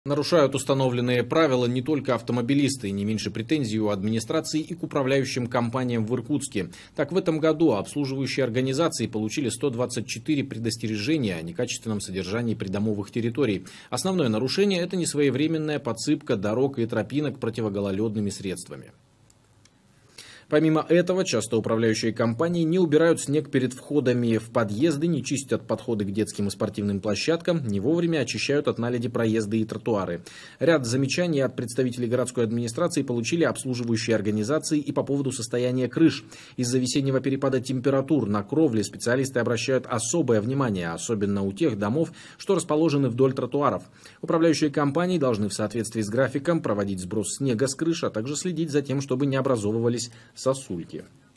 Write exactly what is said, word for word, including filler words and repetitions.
Нарушают установленные правила не только автомобилисты, не меньше претензий у администрации и к управляющим компаниям в Иркутске. Так, в этом году обслуживающие организации получили сто двадцать четыре предостережения о некачественном содержании придомовых территорий. Основное нарушение – это несвоевременная подсыпка дорог и тропинок противогололедными средствами. Помимо этого, часто управляющие компании не убирают снег перед входами в подъезды, не чистят подходы к детским и спортивным площадкам, не вовремя очищают от наледи проезды и тротуары. Ряд замечаний от представителей городской администрации получили обслуживающие организации и по поводу состояния крыш. Из-за весеннего перепада температур на кровле специалисты обращают особое внимание, особенно у тех домов, что расположены вдоль тротуаров. Управляющие компании должны в соответствии с графиком проводить сброс снега с крыш, а также следить за тем, чтобы не образовывались сосульки.